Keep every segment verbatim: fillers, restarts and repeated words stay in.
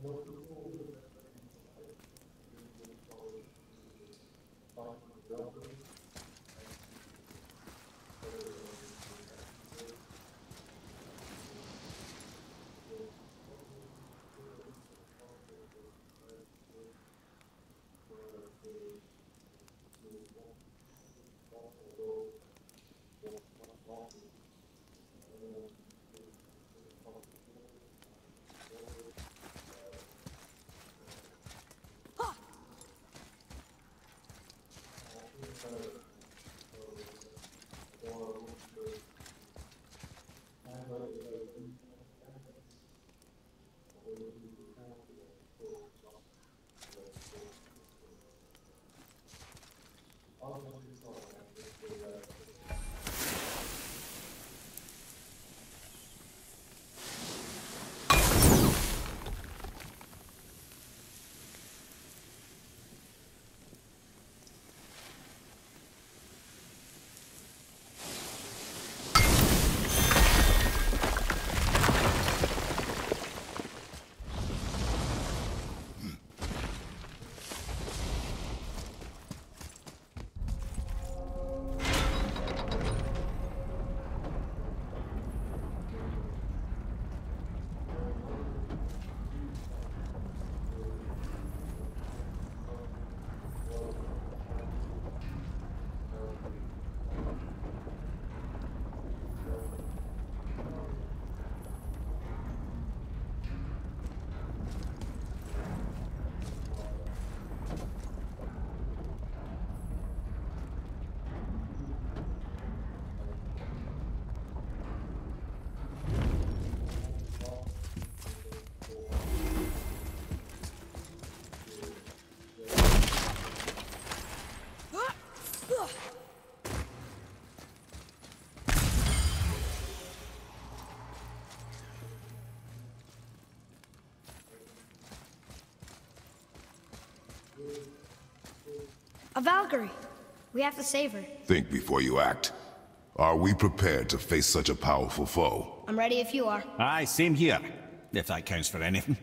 A Valkyrie. We have to save her. Think before you act. Are we prepared to face such a powerful foe? I'm ready if you are. Aye, same here. If that counts for anything.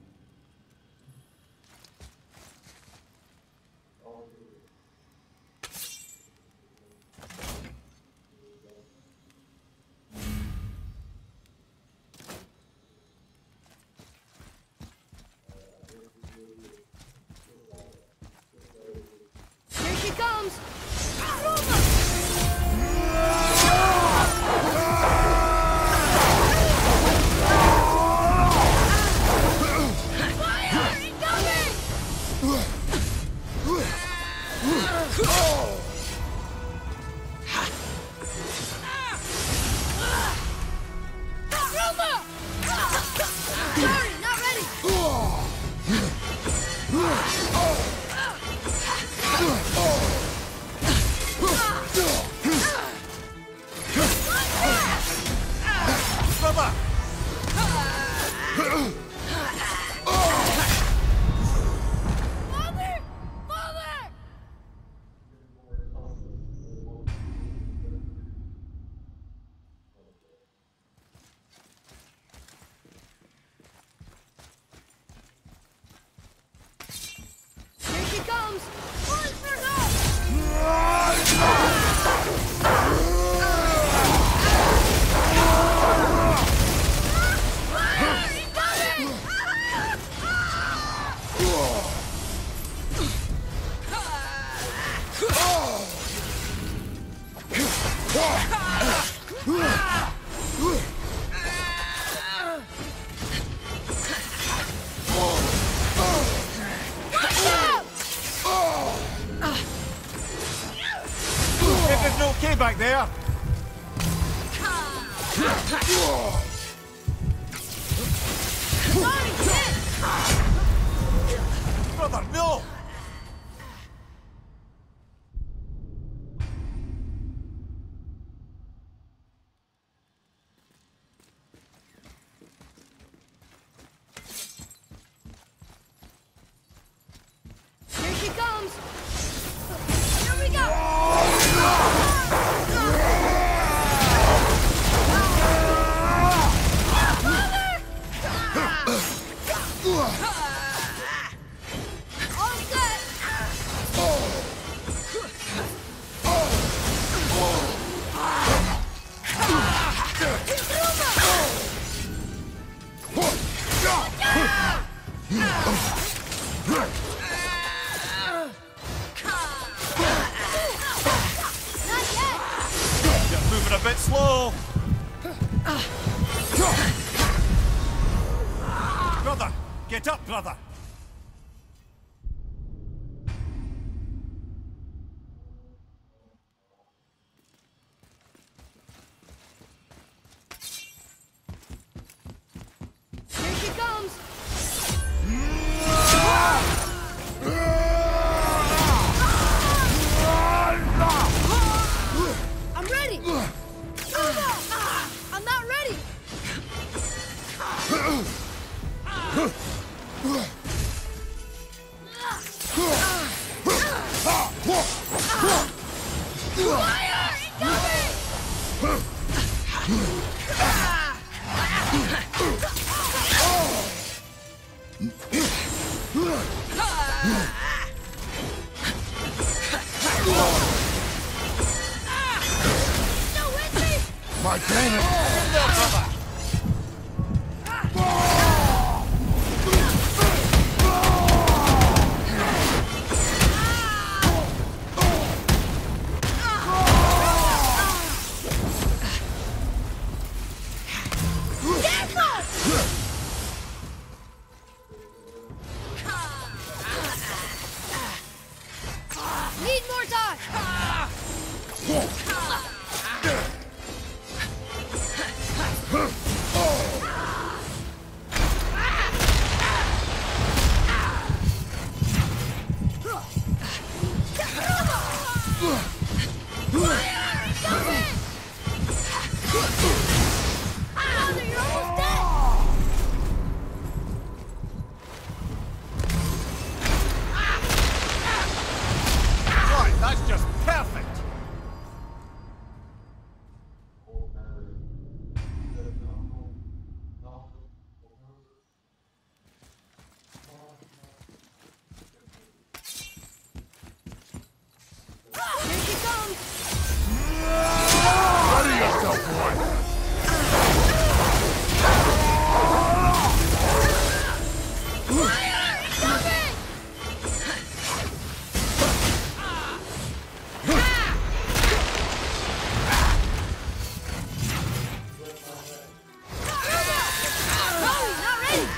Here she comes! Everything okay back there? Brother, no! Here she comes! Here we go! All set! Not yet! You're moving a bit slow. Brother, get up, brother. Here she comes! I'm ready! I'm not ready! Fire! Incoming! Still with me? My damn it! Need more time! Father, you're almost dead! Right, that's just perfect. Here she comes! Ready yourself, boy! Fire! Incoming! Chloe, not ready!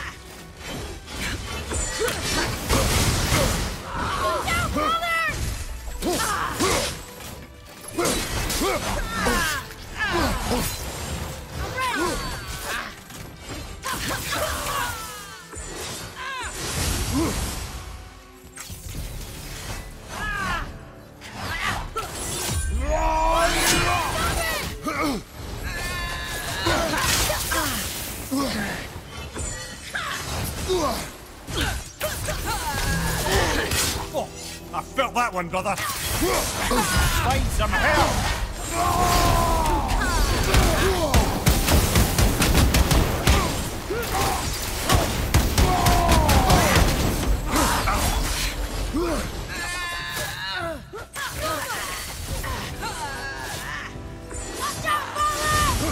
Look out, brother! I'm ready! Oh, I felt that one, brother. Find some help. Watch out, brother!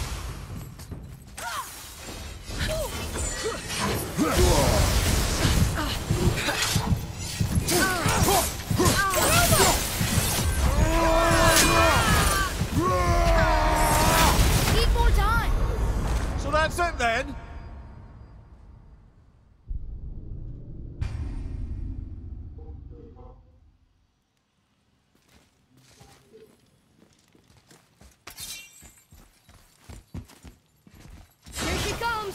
Need more time! So that's it then. Here she comes!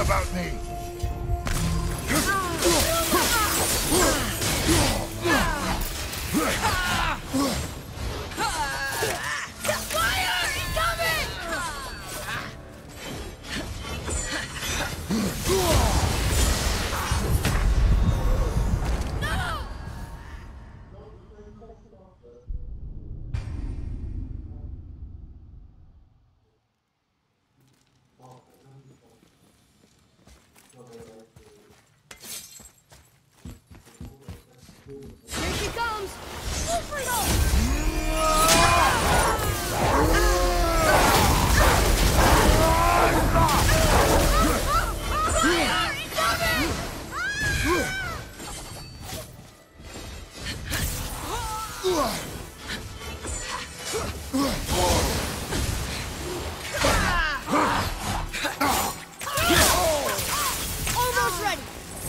about me. Fire! Incoming! No! Here she comes! Ulfrido! Fire! Incoming! Almost ready!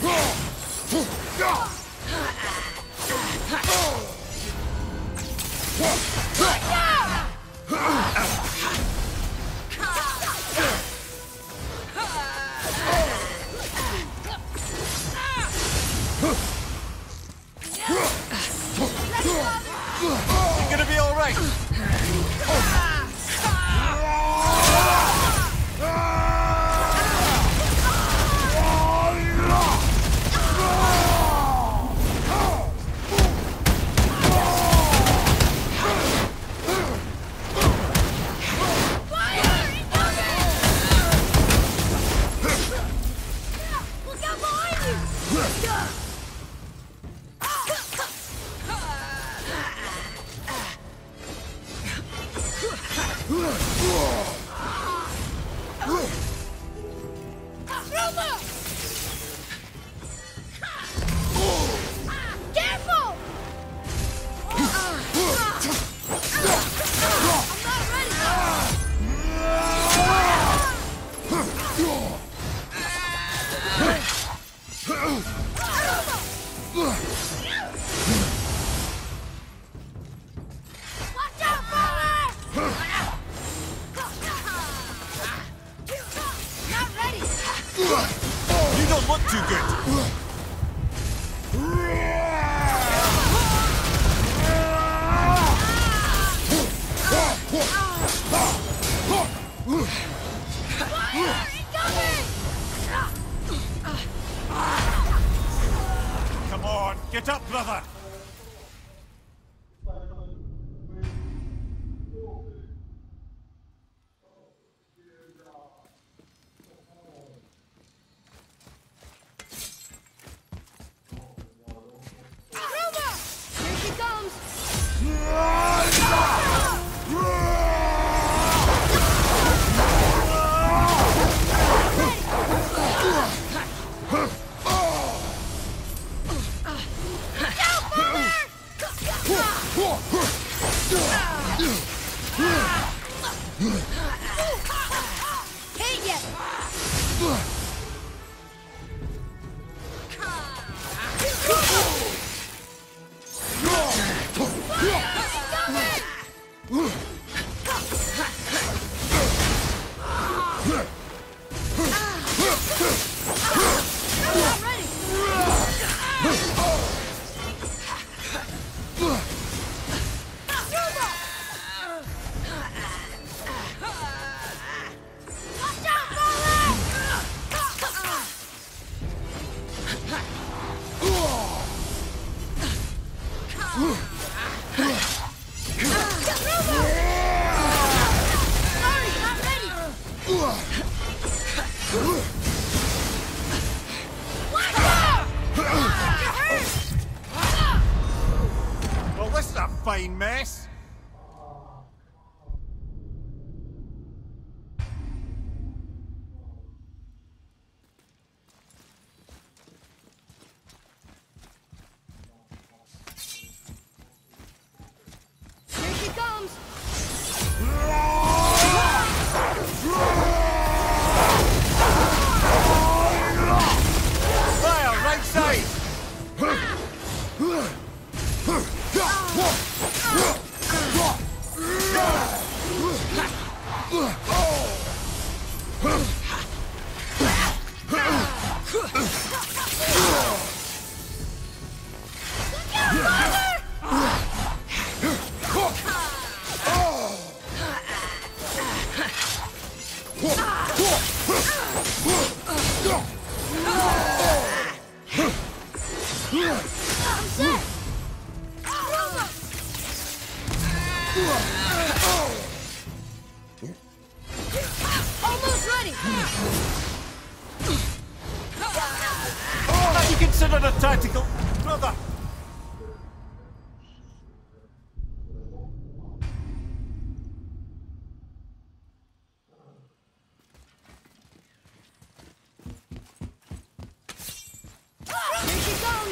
You're gonna be all right. Look out behind you! Roma! Careful! I'm not ready! Watch out, brother! Not ready! You don't look too good. Fire! Incoming! Come on, get up, brother. Roma! Here she comes! Can't yet! I'm not ready! Watch out, Sorry, not ready! Consider a tactical... Brother! Here she comes!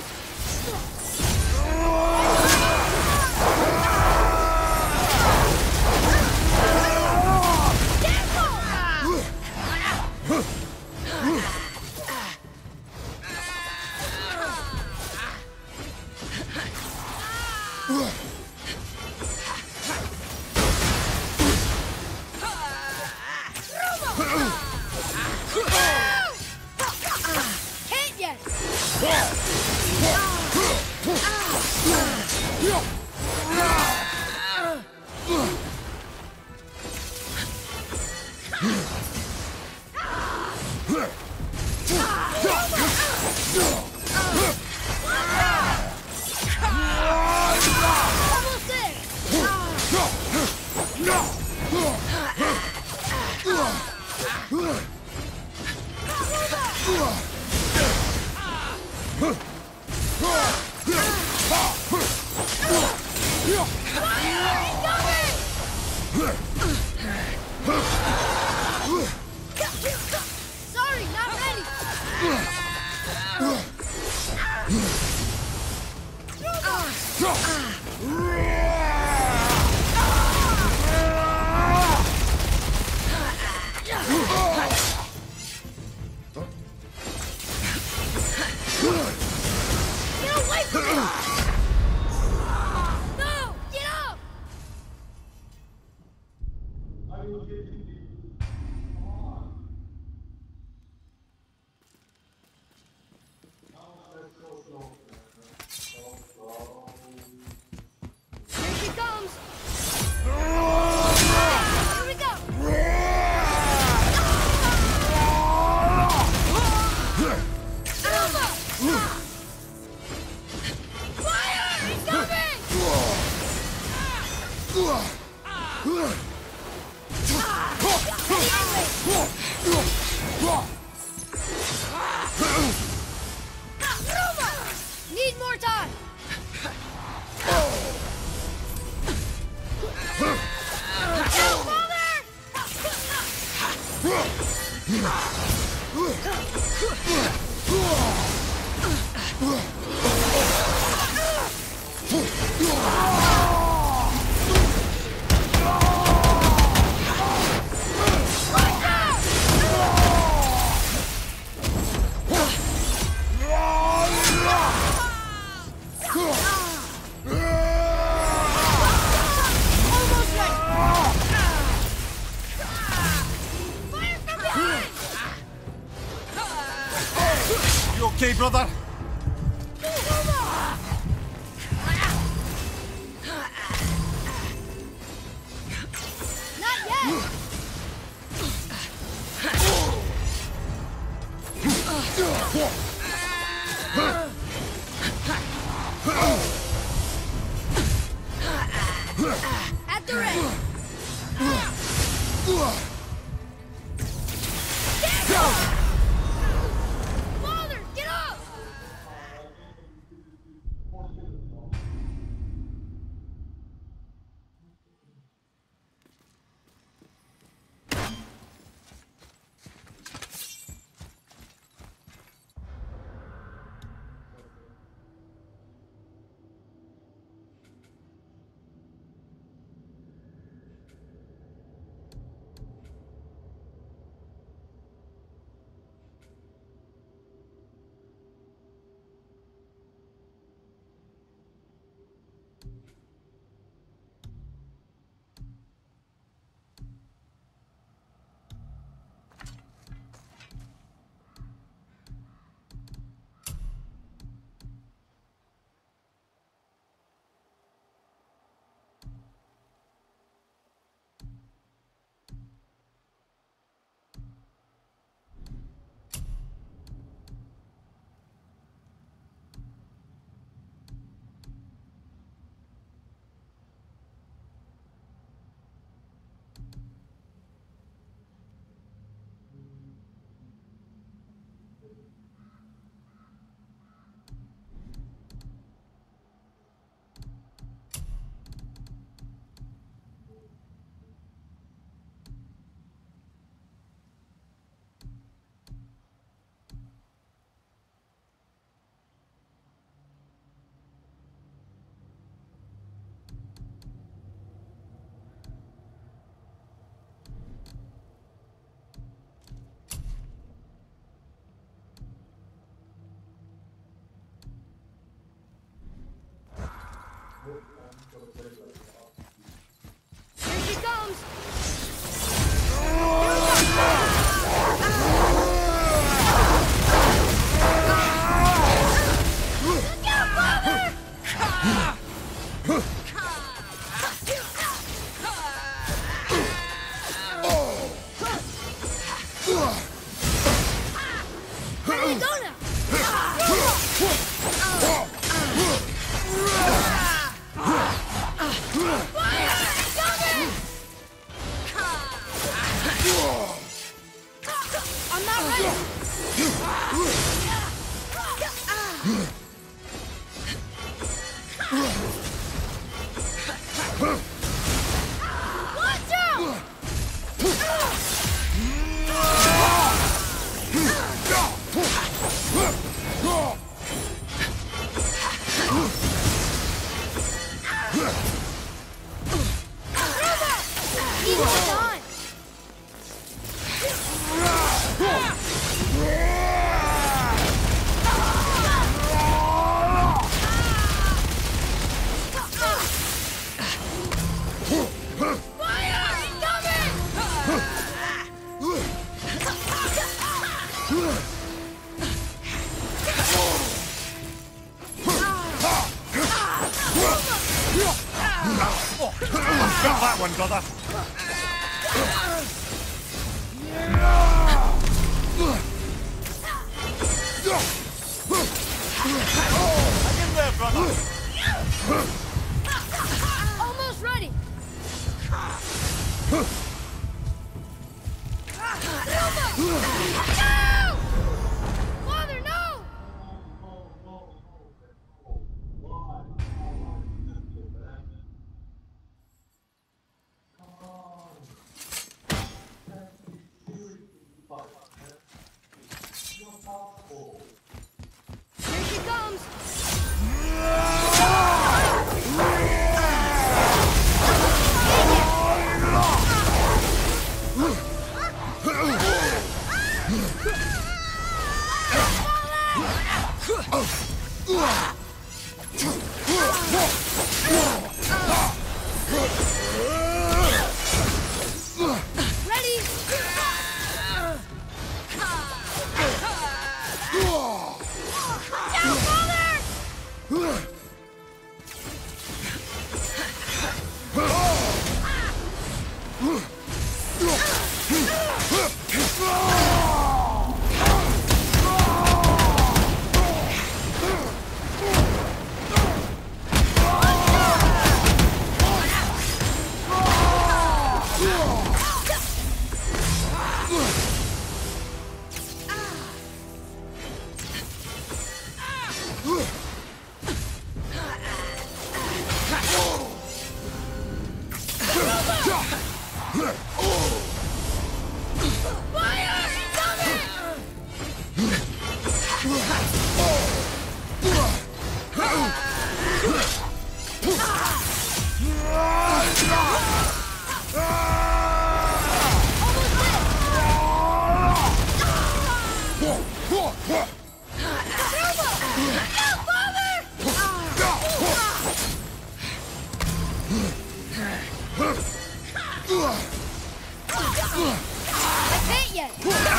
Hit yet! Level Sorry, not ready. Get away from me! No! Get up! Here she comes! Here we go! Fire! Incoming! Need more time! Almost ready! Fire from behind! You okay, brother? Not yet! At the ready! Get up! Father, get up! Watch out! He's on! Fire! Got that one, brother. Hang in there, brother. Almost ready. No! Father, no! Here she comes. Ready? Down, father! Fire! I hit yet.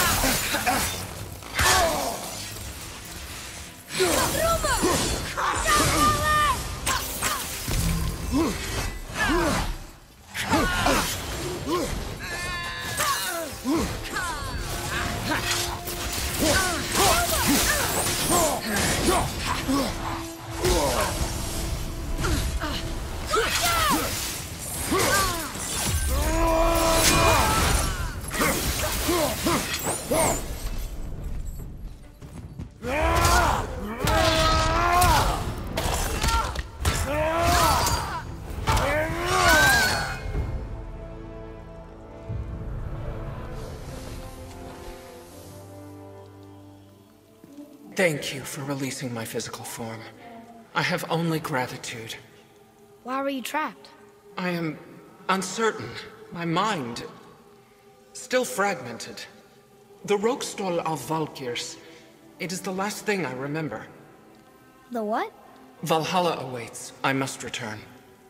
Thank you for releasing my physical form. I have only gratitude. Why were you trapped? I am uncertain. My mind still fragmented. The Rokstol of Valkyrs. It is the last thing I remember. The what? Valhalla awaits. I must return.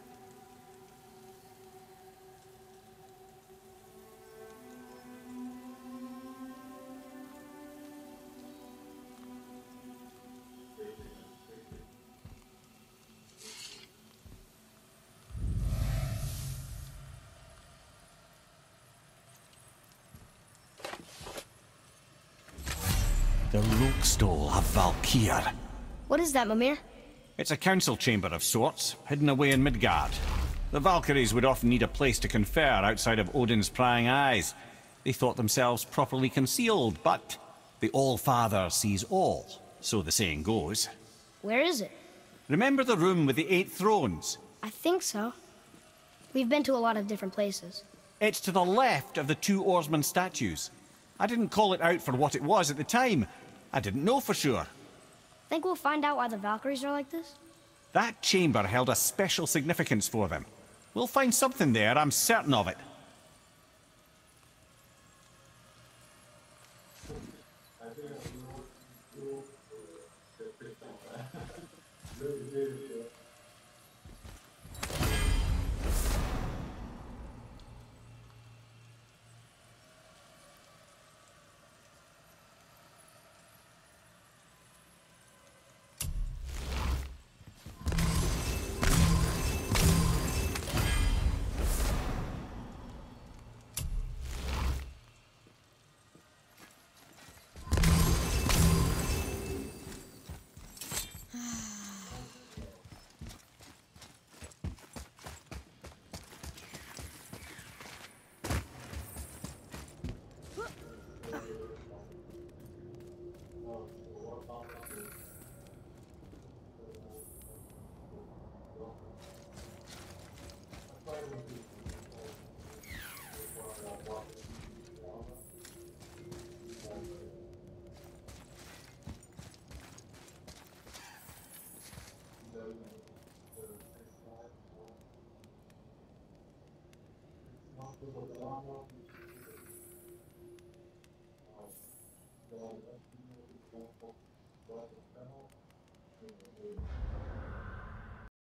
The Rokstol of Valkyr. What is that, Mimir? It's a council chamber of sorts, hidden away in Midgard. The Valkyries would often need a place to confer outside of Odin's prying eyes. They thought themselves properly concealed, but the All-Father sees all, so the saying goes. Where is it? Remember the room with the eight thrones? I think so. We've been to a lot of different places. It's to the left of the two oarsman statues. I didn't call it out for what it was at the time. I didn't know for sure. Think we'll find out why the Valkyries are like this? That chamber held a special significance for them. We'll find something there, I'm certain of it.